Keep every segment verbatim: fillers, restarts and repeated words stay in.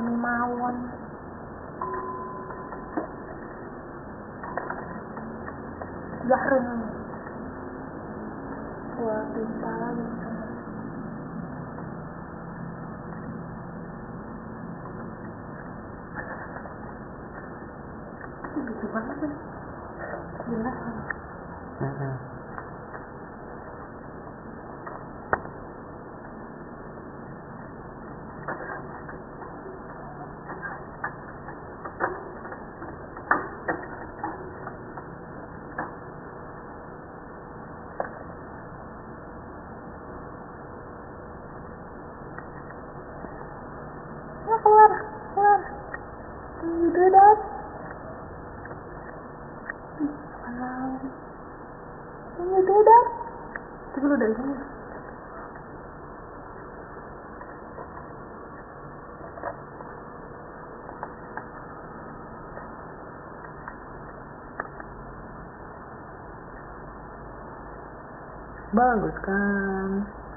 rame mawon. Zahrin. Wah, bisa lagi. Gitu banget kan? Jelas kan? Mm-hmm. Ya keluar, keluar. You do that? Um, can you do that? Coba lu dari sini. Bagus kan?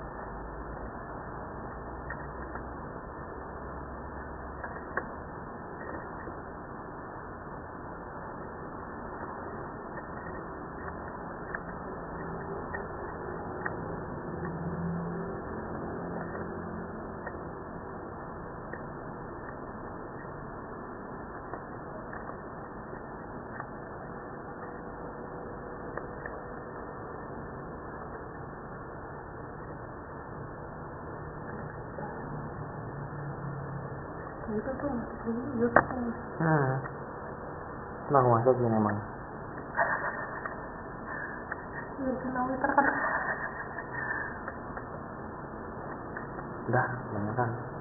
Itu tuh ini YouTube. Hmm. Nah, aku masukin emang. Ya, kenal terus. Udah, banyak kan.